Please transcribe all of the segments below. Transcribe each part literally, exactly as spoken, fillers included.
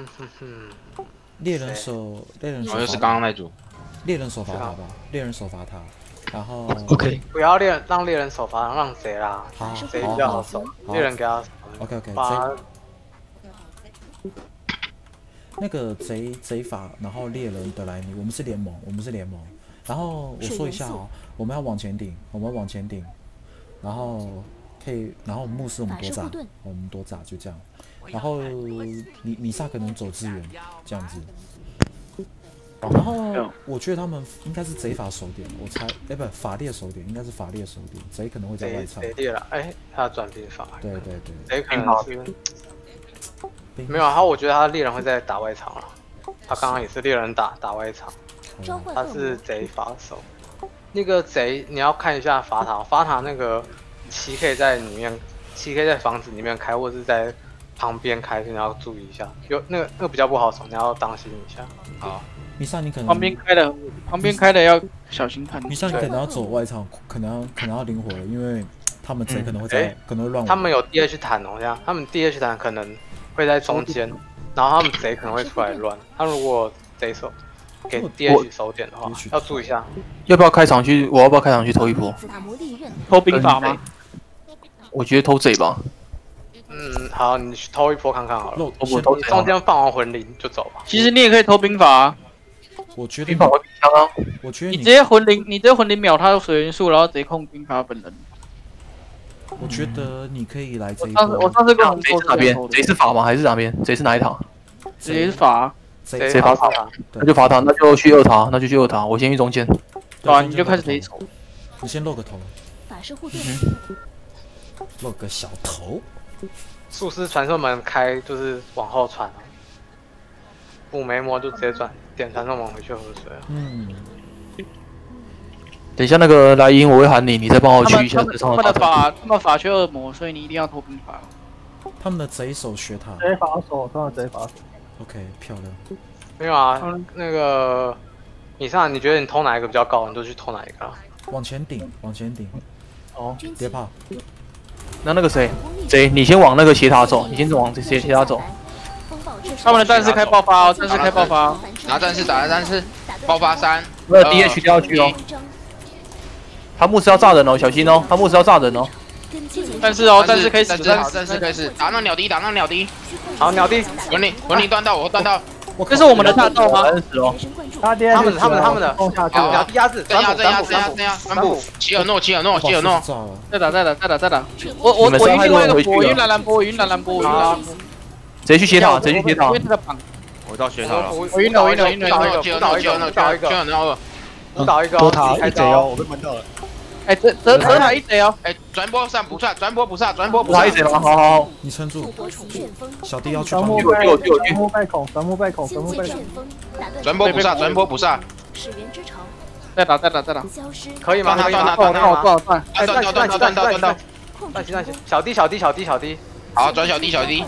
哼哼哼， 猎人手，猎人手， 好像是刚刚那组。 猎人手罚他吧，猎人手罚他，然后 OK， 不要猎人让猎人手罚，让贼啦， 好， 贼好，好， 比较好守，猎人给他 OK OK， 罚。 那个贼贼法，然后猎人德莱尼，我们是联盟，我们是联盟。然后我说一下哦，我们要往前顶，我们往前顶，然后可以，然后牧师我们多炸，我们多炸就这样。然后米米萨可能走支援，这样子。然后我觉得他们应该是贼法守点，我猜，哎不，法猎守点应该是法猎守点，贼可能会在外场。 贼猎了，哎，他转兵法。 对对对。 贼可能是。没有啊，他我觉得他猎人会在打外场了，他刚刚也是猎人打打外场，他是贼法手。那个贼你要看一下法塔，法塔那个七 K 在里面，七 K 在房子里面开，或者是在旁边开，你要注意一下，有那个那个比较不好守，你要当心一下。 好， 米萨你可能旁边开的，旁边开的要小心看。 米萨你可能要走外场，可能要可能要灵活了，因为他们贼可能会在、嗯、可能会乱。 他们有 D H 坦哦，这样他们 D H 坦可能会在中间，然后他们贼可能会出来乱。他如果贼手给 D H 手点的话，要注意一下。 要不要开场去？我要不要开场去偷一波？ 偷兵法吗？ 我觉得偷贼吧。 嗯，好，你去偷一波看看好了。 我偷贼， 中间放完魂灵就走吧。 其实你也可以偷兵法啊。 我觉得兵法会比较高。 我觉得你直接魂灵，你直接魂灵秒他水元素，然后贼控兵法本人。 我觉得你可以来这一波。我上次跟我们贼是哪边？贼是法吗？还是哪边？贼是哪一塔？ 贼是法。 贼贼法塔，那就法塔，那就去二塔，那就去二塔。我先去中间。 对啊，你就开始贼手。 你先露个头。 法师护盾。 露个小头。 术士传送门开就是往后传，补没魔就直接转点传送门回去喝水了。 嗯。 等一下那个莱茵我会喊你，你再帮我去一下这上的。他们的法，他们法缺恶魔，所以你一定要偷兵法。 他们的贼手学他。 贼法手，他们贼法手。 OK， 漂亮。 没有啊，嗯、那个以上你觉得你偷哪一个比较高，你就去偷哪一个、啊。 往前顶，往前顶。 哦， 别怕。 那那个谁，贼，你先往那个斜塔走，你先往这斜斜塔走。 他们的战士开爆发哦，战士开爆发， 拿战士打了战士，爆发三。 那 D H 掉下去哦。他牧师要炸人哦，小心哦，他牧师要炸人哦。 战士哦，战士可以死， 战士战士可以死，打那鸟滴，打那鸟滴。 好，鸟滴， 魂灵魂灵断到，我断到。 这是我们的大道吗？ 他他们的他们的他们的， 好， 鸟滴压制， 镇压镇压镇压镇压，三步，齐尔诺齐尔诺齐尔诺， 再打再打再打再打，我我我晕另外一个波，晕蓝蓝波，晕蓝蓝波，晕蓝蓝波， 谁去斜塔？谁去斜塔？ 我到斜塔了， 我晕了晕了晕了， 倒一个，倒一个，倒一个，倒一个， 多塔一贼哦，我被闷到了。 哎，泽泽泽塔一贼哦！ 哎，转波上不上，转波不上，转波不上。一贼吗？好好好， 你撑住。小弟要去帮你。 我我我神木败孔，神木败孔，神木败孔。 转波不上，转波不上。 再打再打再打。 可以吗？ 断断断断断断断断断断断断断断断。 断起断起，小弟小弟小弟小弟。 好，转小弟小弟。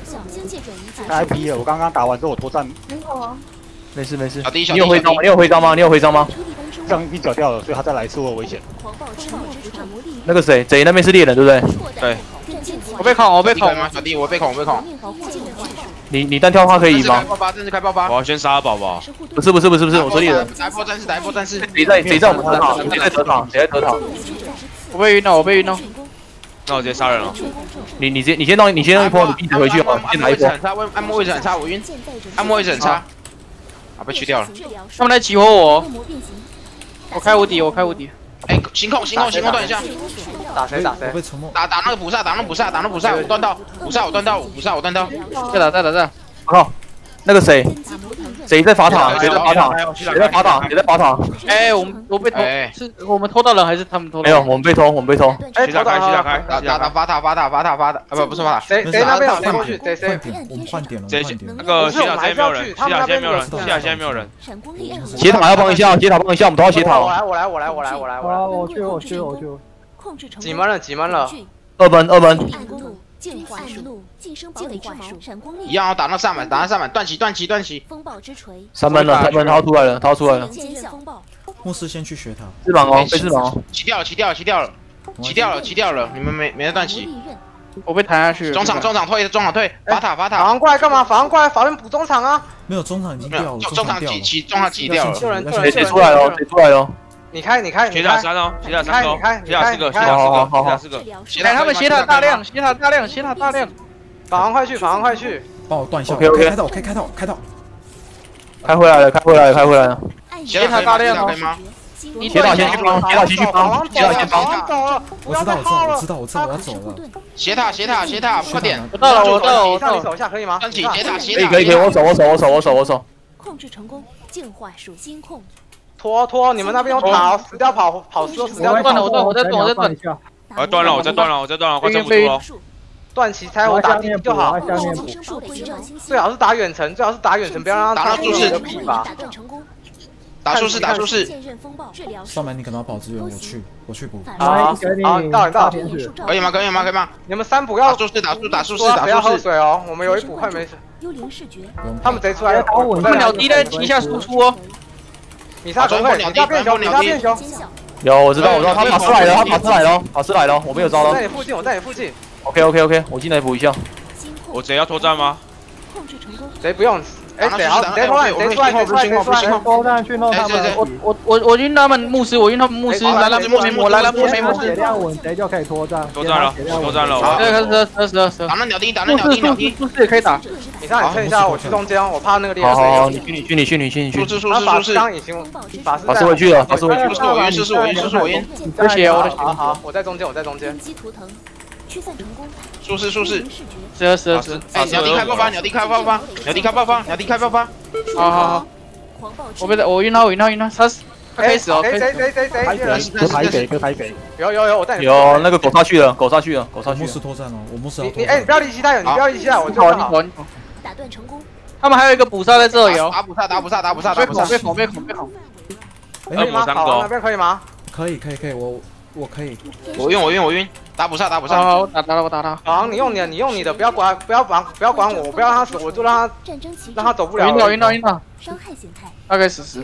I P 了，我刚刚打完之后我脱战。 没有啊。 没事没事。 小弟小弟。 你有徽章吗？你有徽章吗？你有徽章吗？ 这样一脚掉了，所以他再来一次会有危险。 那个谁，贼那边是猎人对不对？ 对。 我被控，我被控吗？小弟，我被控，我被控。 你你单挑他可以吗？ 爆发，战士开爆发。 我要先杀宝宝。 不是不是不是不是，我说猎人。 打一波战士，打一波战士。 谁在谁在我们德塔？谁在德塔？谁在德塔？ 我被晕了，我被晕了。 那我直接杀人了。 你你先你先弄你先弄一波，你闭嘴回去哦。先来一波。 按摩位置很差，我晕。按摩位置很差。啊，被去掉了。 他们来起火我。我开无敌，我开无敌。 哎，行控，行控，行控断一下。 打谁打谁？ 打打那个捕杀，打那个捕杀，打那个捕杀，我断到，捕杀我断到，捕杀我断到。 再打再打再打。 我靠，那个谁，谁在法塔？谁在法塔？谁在法塔？谁在法塔？ 哎，我们我被偷，是我们偷到人还是他们偷？ 没有，我们被偷，我们被偷。 哎， 打开，打开， 打打打法塔，法塔，法塔，法塔，啊不不是法塔， 谁谁那边有谁过去？谁谁？ 我们换点了， 谁换点了。 那个西塔现在没有人，西塔现在没有人，西塔现在没有人。 斜塔要帮一下，斜塔帮一下，我们都要斜塔。 我来，我来，我来，我来，我来，我来。 我去，我去，我去。 几门了？几门了？ 二门，二门。 进化术，晋升堡垒之矛，闪光力一样，打那上满，打那上满，断旗，断旗，断旗。 风暴之锤， 三门了，三门，他要出来了，他要出来了。 牧师先去学他。 翅膀哦，飞翅膀。 骑掉了，骑掉了，骑掉了，骑掉了，骑掉了，你们没没在断旗。 我被弹下去。 中场中场退中场退，法塔法塔。 法王过来干嘛？法王过来，法院补中场啊！ 没有中场已经掉了， 中场挤挤中场挤掉了。 救人救谁人谁出来了？谁出来了？ 你开你开， 斜塔三哦，斜塔三个，斜塔四个，斜塔四个，斜塔四个。 哎，他们斜塔大量，斜塔大量，斜塔大量。 法王快去，法王快去， 帮我断一下。 OK OK， 开到，开开到，开到。 开回来了，开回来了，开回来了。 斜塔大量吗？ 斜塔先去帮，斜塔先去帮，斜塔先帮。 我知道， 我知道，我知道，我知道，我要走了。 斜塔斜塔斜塔，快点！ 我到了，我到了，我到了。 你手下可以吗？ 端起斜塔斜可以塔。 可以可以，我手我手我手我手我手。 控制成功，净化属金控。 拖拖，你们那边有塔，死掉跑跑死死掉。 断了，我断，我再断，我再断。 我要断了，我再断了，我再断了，快撑不住了。 断旗拆我打地就好，最好是打远程，最好是打远程，不要让他打到注释。打注释，打注释。 上门你可能要跑支援，我去，我去补。 好，好，你到你到， 可以吗？可以吗？可以吗？ 你们三补要注释，打注打注释，打不要喝注释。 水哦，我们有一补快没事。 幽灵视觉， 他们贼出来， 他们鸟敌在旗下输出哦。 米莎准备，米莎变熊，米莎变熊。 有，我知道，我知道，他法师来了，他法师来了，法师来了，我没有招到。 在你附近，我在你附近。 OK OK OK， 我进来补一下。 我贼要脱战吗？ 贼不用，哎，贼好，贼出来，贼出来，贼出来，贼出来， 包弹去弄他们。 我我我我晕他们牧师，我晕他们牧师，来来没魔，来来没没魔。 血量稳，贼就可以脱战。 脱战了，脱战了。 对，十十十十。 打那鸟钉，打那鸟钉，鸟钉。 牧师也可以打。 你上你撑一下，我去中间，我怕那个猎人。 好好好，你去你去你去你去你去。 注释注释注释。 刚已经法师法师回去了，法师回去了。 是我晕，是我晕，是我晕。 我的血，我的血。 好好，我在中间，我在中间。 驱散成功。 注释注释。 十十十。 哎，鸟钉开爆发，鸟钉开爆发，鸟钉开爆发，鸟钉开爆发。 好好好。我被我晕他，我晕他，晕他，他他可以死哦。 谁谁谁谁谁？ 哥台给，哥台给。 有有有，我带你。 有那个狗杀去了，狗杀去了，狗杀去了。 牧师脱战哦，我牧师要脱。 你你哎，你不要离其他远，你不要离其他，我你跑你跑你跑。 打断成功。 他们还有一个补杀在这里哦。 打补杀，打补杀，打补杀，打补杀。 被恐被恐被恐。 可以吗？好，那边可以吗？ 可以可以可以，我我可以。 我晕我晕我晕，打补杀打补杀。 好，我打他了，我打他。 好，你用你的，你用你的，不要管不要管不要管我，我不要让他死，我就让他让他走不了。 晕到晕到晕到。 伤害形态。 大概十十。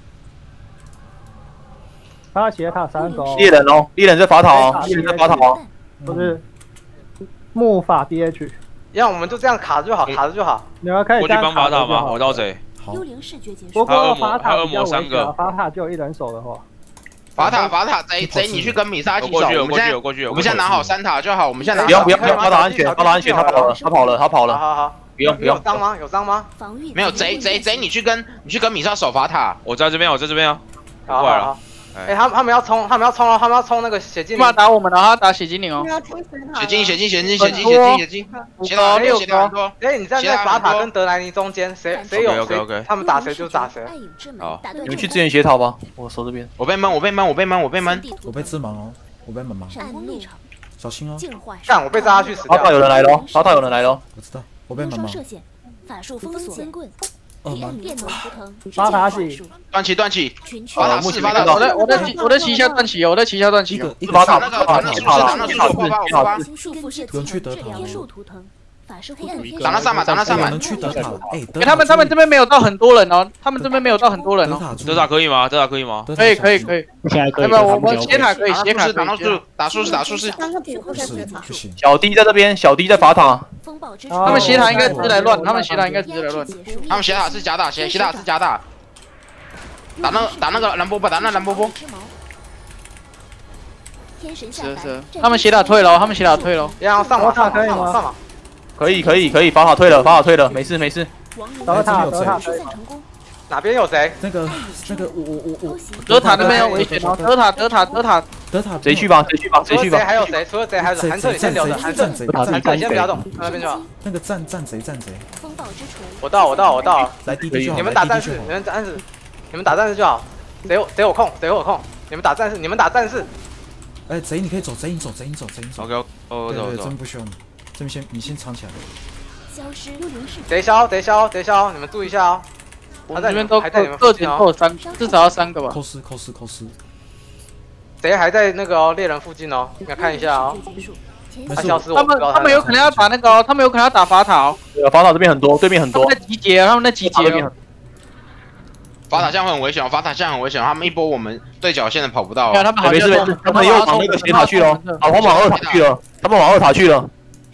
他斜塔三个。 猎人哦，猎人在法塔哦，猎人在法塔哦。 不是。木法 D H。 让我们就这样卡着就好，卡着就好。 你们可以我去帮法塔吗？我到谁？ 幽灵视觉结束。 不过法塔恶魔三个， 法塔就有一人手的话。 法塔法塔贼贼，你去跟米莎起手。我们现在我们现在拿好三塔就好，我们现在不要不要不要，法塔安全，法塔安全，他跑了，他跑了，他跑了。 好好， 不用不用。 有伤吗？有伤吗？ 没有贼贼贼，你去跟你去跟米莎守法塔。 我在这边，我在这边啊。 过来了。哎，他们他们要冲，他们要冲了，他们要冲那个血精灵。 他打我们了，他打血精灵哦。 血精血精血精血精血精血精。血塔六血塔很多。 哎，你站在法塔跟德莱尼中间，谁谁有谁，他们打谁就打谁。 好， 你们去支援血塔吧，我守这边。 我被闷，我被闷，我被闷，我被闷。 我被致盲哦，我被猛盲。小心哦。 干，我被炸下去死掉。 法塔有人来了，法塔有人来了。 我知道，我被猛盲。 法术封锁。 二盲。 法塔起。 断起断起。法塔木起法塔。 我的我的旗我的旗下断起哦，我的旗下断起哦。 法塔那个法塔法塔那个法塔有人去德塔。 打那上马，打那上马。 有人去德塔。哎， 他们他们这边没有到很多人哦，他们这边没有到很多人哦。 德塔可以吗？德塔可以吗？ 可以可以可以。 现在可以。 要不我们斜塔可以，斜塔打到数，打数是打数是。 不行。 小弟在这边，小弟在法塔。 他们斜塔应该只是来乱，他们斜塔应该只是来乱。 他们斜塔是假打，斜斜塔是假打。打那打那个蓝波波，打那蓝波波。 是是，他们斜塔退了，他们斜塔退了。 要上马上马上马上马。 可以可以可以，法塔退了，法塔退了，没事没事。 德塔德塔。 哪边有谁？ 那个那个我我我我。 德塔那边有危险哦，德塔德塔德塔德塔。 谁去吧谁去吧谁去吧。 还有谁？除了贼还有谁？韩策你先留着，韩策韩策你先不要动，那边就好。 那个战战贼战贼。 我到我到我到了， 来地地就好。 你们打战士，你们战士，你们打战士就好。谁有谁有空谁有空，你们打战士，你们打战士。 哎，贼你可以走，贼你走，贼你走，贼你走。 OK， 哦，走走。 真不需要你，这边先你先藏起来。 消失幽灵视。 贼消贼消贼消，你们注意一下哦。 我们这边都各点都有三，至少要三个吧。 扣四扣四扣四。 贼还在那个哦猎人附近哦，你看一下哦。他消失， 他们他们有可能要打那个哦，他们有可能要打法塔哦。 对啊，法塔这边很多，对面很多。 他们在集结，他们在集结。 法塔现在很危险哦，法塔现在很危险，他们一波我们对角线的跑不到。 他们好没事没事，他们又往那个斜塔去了，啊，他们往二塔去了，他们往二塔去了。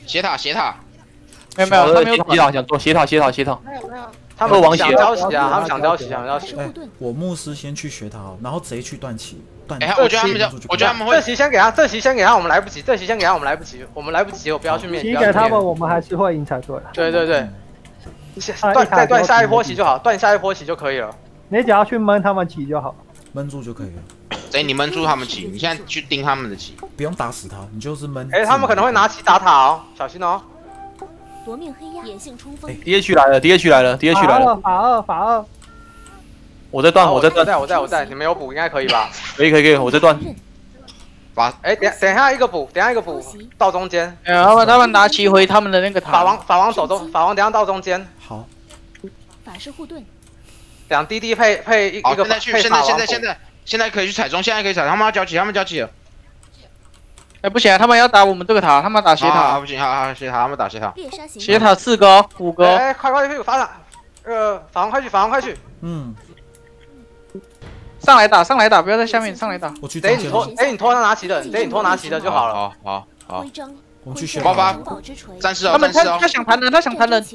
斜塔斜塔， 没有没有，他没有斜塔想做斜塔斜塔斜塔。 没有没有。他们想交旗啊，他们想交旗，想交旗。 哎，我牧师先去学他，然后贼去断旗。断。 哎，我觉得他们就，我觉得他们会。 这旗先给他，这旗先给他，我们来不及。这旗先给他，我们来不及，我们来不及，我不要去面。 旗给他们，我们还是会赢才对。 对对对。断再断下一波旗就好，断下一波旗就可以了。 你只要去闷他们旗就好， 闷住就可以了。 哎，你闷住他们旗，你现在去盯他们的旗， 不用打死他，你就是闷。 哎，他们可能会拿旗打塔哦，小心哦。 夺命黑鸦，野性冲锋。 D H 来了 ，D H 来了 ，D H 来了。 法二法二， 我在断，我在断。 在我在我在，你们有补应该可以吧？ 可以可以可以，我在断。 把哎，等等一下一个补，等一下一个补到中间。 哎，他们他们拿旗回他们的那个塔。 法王法王走中，法王等下到中间。 好。 法师护盾。 两滴滴配配一一个。 现在去，现在现在现在现在可以去踩中，现在可以踩，他们要交起，他们交起了。 哎，不行，他们要打我们这个塔，他们打斜塔。 不行，好好斜塔，他们打斜塔。 斜塔四个，五个。 哎，快快去法塔，呃，法王快去，法王快去。 嗯。 上来打，上来打，不要在下面，上来打。 我去。 等你拖，等你拖他拿旗的，等你拖拿旗的就好了。 好好好。 我们去学。 爆发。战士哦， 他们他他他想弹人，他想弹人。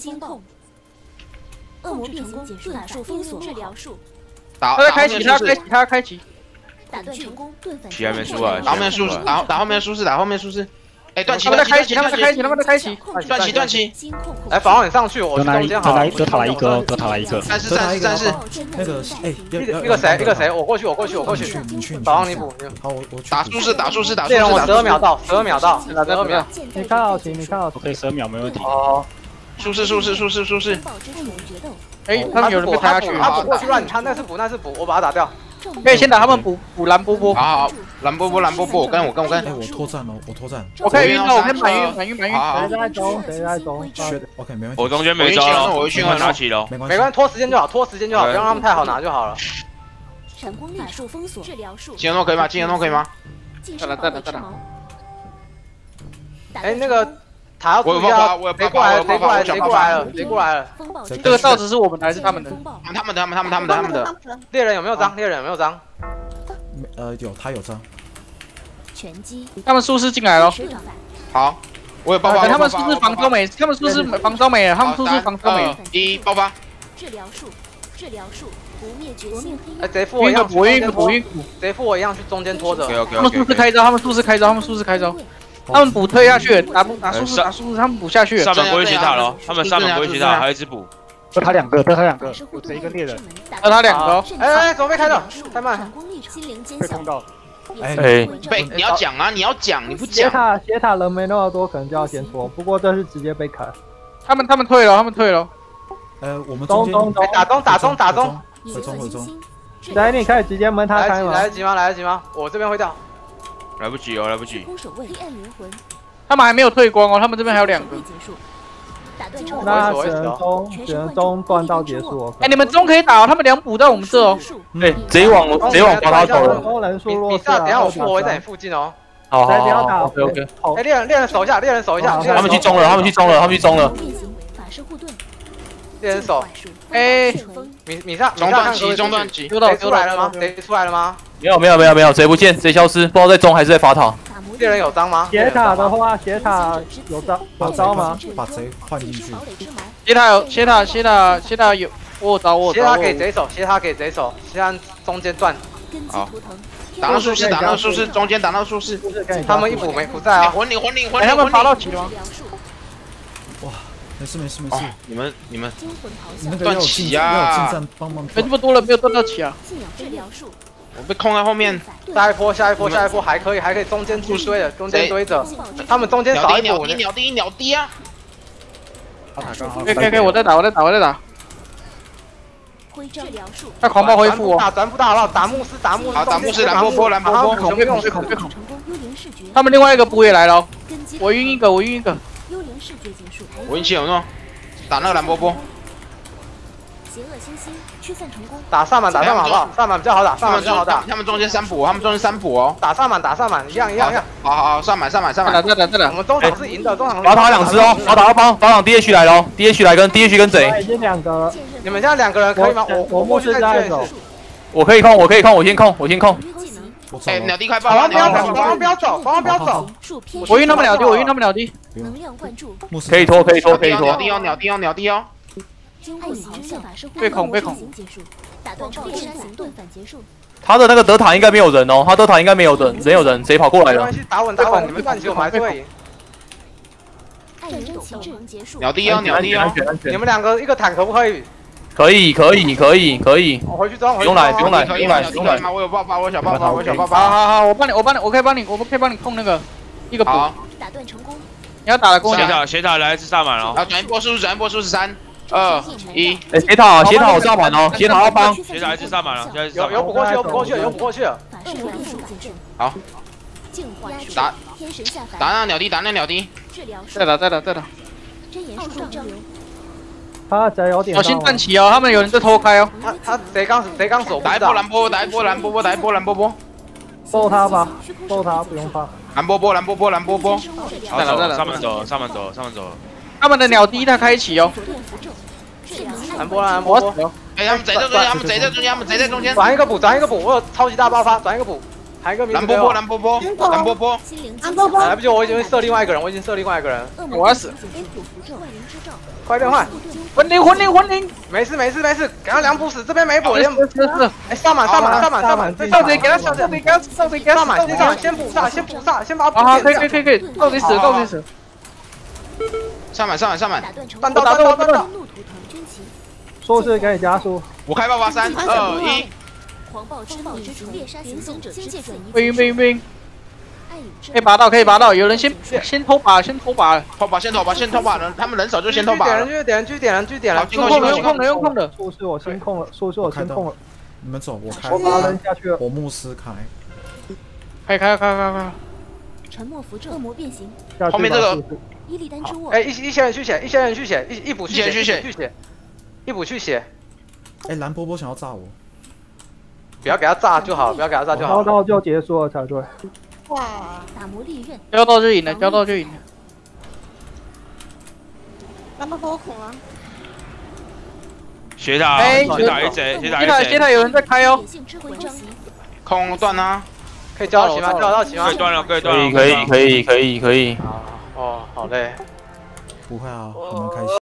恶魔变形结束，法术封锁治疗术。 打他在开启，他开启，他开启。 打断成功，盾反。 旗还没出来。 打后面术士，打打后面术士，打后面术士。哎，断旗， 他们在开启，他们在开启，他们在开启。 断旗，断旗。 来，法王你上去，我去中间好。 德塔来一个，德塔来一个。 战士，战士，战士。 那个哎， 那个谁，那个谁，我过去，我过去，我过去。 你去， 法王你补。 好，我我去。 打术士，打术士，打术士。 猎人我十二秒到，十二秒到，十二秒。 你看好旗，你看好旗。 可以十二秒没问题。 哦。术士，术士，术士，术士。 哎，他们有人被打下去， 他补过去乱，他那是补，那是补，我把他打掉。 可以先打他们补补蓝波波。 好好，蓝波波，蓝波波，我跟我跟我跟。 哎，我脱战了，我脱战。 我可以晕了，我可以满晕，满晕，满晕。 谁在中？谁在中 ？OK， 没问题。 我中间没招了， 我去拿起了， 没关系， 没关系，拖时间就好，拖时间就好，不要让他们太好拿就好了。 闪光法术封锁治疗术。 金人诺可以吗？金人诺可以吗？ 再来，再来，再来。 哎，那个。塔要注意啊！谁过来了？谁过来了？谁过来了？谁过来了？ 这个罩子是我们的还是他们的？ 他们的，他们，他们，他们的，他们的。 猎人有没有章？猎人有没有章？ 呃，有，他有章。 拳击。 他们术士进来了。 好，我有爆发。 他们术士防招美，他们术士防招美，他们术士防招美。 一爆发。 治疗术，治疗术，不灭绝性。 哎，贼副我一样， 补晕补补晕补。 贼副我一样去中间拖着。 他们术士开招，他们术士开招，他们术士开招。他们补推下去，打不打术士打术士，他们补下去。 上面不会斜塔了，他们上面不会斜塔，还有一只补。 得他两个，得他两个，得一个猎人。 得他两个。 哎哎，怎么被开的？太慢。 被碰到。 哎被你要讲啊，你要讲，你不讲。 斜塔斜塔人没那么多，可能就要先拖。不过这是直接被砍。 他们他们退了，他们退了。 呃，我们中间打中打中打中。 回中回中。 来，你可以直接闷他开吗？ 来得及吗？来得及吗？我这边会掉。 来不及哦，来不及。 他们还没有退光哦，他们这边还有两个。 那只能中，只能中断到结束。 哎，你们中可以打哦，他们两补到我们这哦。 哎，贼往贼往把他走了。 人数弱。 比萨，等下我复活会在你附近哦。 好好好 ，OK OK。 哎，猎人猎人守一下，猎人守一下。 他们去中了，他们去中了，他们去中了。 猎人守。 哎， 米米萨， 中断期，中断期。 谁出来了吗？谁出来了吗？ 没有没有没有没有，贼不见，贼消失，不知道在中还是在法塔。 猎人有章吗？ 斜塔的话，斜塔有招有招吗？ 把贼换进去。 斜塔有斜塔斜塔斜塔有，我有招我有招。 斜塔给贼手，斜塔给贼手，现在中间断。 好，打那术士，打那术士，中间打那术士。 他们一补没不在啊。 魂灵魂灵魂灵， 他们拔到齐了吗？ 哇，没事没事没事。 你们你们断旗啊！ 要进站帮忙。 没这么多了，没有断到齐啊。 我被控在后面， 下一波，下一波，下一波还可以，还可以，中间住堆的，中间堆着，他们中间少一补。 鸟鸟第一，鸟第一啊！ 可以可以可以，我再打，我再打，我再打。他狂暴恢复哦！ 打全部打好了，打牧师，打牧师， 好，打牧师，蓝波波，蓝波波， 孔被孔被孔被孔。他们另外一个补也来了，我晕一个，我晕一个。 我晕七有诺，打那个蓝波波。 邪恶星星驱散成功。 打萨满，打萨满好不好？萨满比较好打，萨满比较好打。 他们中间三补，他们中间三补哦。 打萨满，打萨满，一样一样一样。 好好好，萨满萨满萨满。 再打再打。 我们中场是赢的，中场。 法塔两只哦，法塔要帮法塔 D H 来了 ，D H 来跟 D H 跟贼。 已经两个。 你们现在两个人可以吗？我我牧师在走。 我可以控，我可以控，我先控，我先控。 哎，鸟地快爆！ 法王不要走，法王不要走，法王不要走。 我晕他们鸟地，我晕他们鸟地。 能量灌注， 可以拖，可以拖，可以拖。 鸟地哦，鸟地哦，鸟地哦。 被恐被恐。 打断超猎杀行动反结束。 他的那个德塔应该没有人哦，他德塔应该没有人，人有人，谁跑过来了？ 打稳打稳，你们站起，我们还是会赢。 爱人斗争结束。 鸟地哦，鸟地哦。 你们两个一个坦可不可以？ 可以，可以，可以，可以。 我回去装， 不用来，不用来，不用来，不用来。 我有爆发，我有小爆发，我有小爆发。 好好好，我帮你，我帮你，我可以帮你，我们可以帮你控那个一个补。 打断成功。 你要打的跟我讲。斜塔斜塔来一次炸满了。 啊，转一波数，转一波数是三二一。 哎，斜塔斜塔我炸满哦，斜塔要帮。 斜塔一次炸满了， 有有补过去，有补过去，有补过去。 好。打打那鸟地，打那鸟地。 再打再打再打。 真言术重流。 他只有点。 小心站起哦，他们有人在偷开哦。 他他谁刚谁刚手？ 打一波蓝波，打一波蓝波波，打一波蓝波波。 揍他吧，揍他不用怕。 蓝波波，蓝波波，蓝波波。 再来再来，上门走，上门走，上门走。 他们的鸟第一他开启哦。 蓝波蓝波波。 哎，他们贼在中间，他们贼在中间，他们贼在中间。 转一个补，转一个补，我有超级大爆发，转一个补。还有一个蓝波波，蓝波波，蓝波波。 来不及，我已经射另外一个人，我已经射另外一个人。 我要死。 快点换！ 魂灵魂灵魂灵！ 没事没事没事，给他两补死，这边没补。 是是是。 哎，上满上满上满上满， 上贼给他上贼给他上贼给他上满，先上先补煞，先补煞，先把他补。 好，可以可以可以可以，到底死到底死。 上满上满上满， 弹到弹到弹到。 术士给你加速。 我开爆发三二一。 狂暴之暴之猎杀行动者仙界转移。 飞晕飞晕飞晕。可以拔到，可以拔到，有人先先偷拔，先偷拔， 偷拔，先偷拔，先偷拔人，他们人手就先偷拔了。 继续点，继续点，继续点了， 用控的，用控的，用控的。 术士我先控了，术士我先控了。 你们走，我开。 我把人下去了。 我牧师开。 开开开开开。 沉默符咒，恶魔变形。 后面这个。 伊利丹之握。 哎，一一些人去血，一些人去血，一一补去血， 去血， 去血，一补去血。 哎，蓝波波想要炸我。 不要给他炸就好，不要给他炸就好。 交到就结束了才对。 哇！打磨利刃， 交到就赢了，交到就赢了。 蓝波波恐了。 斜塔，斜塔一贼，斜塔一贼。 斜塔有人在开哦。 空断啊！ 可以交到齐吗？交到齐吗？ 可以断了，可以断了。 可以可以可以可以可以。 哦，好累。 不会啊，我们开心。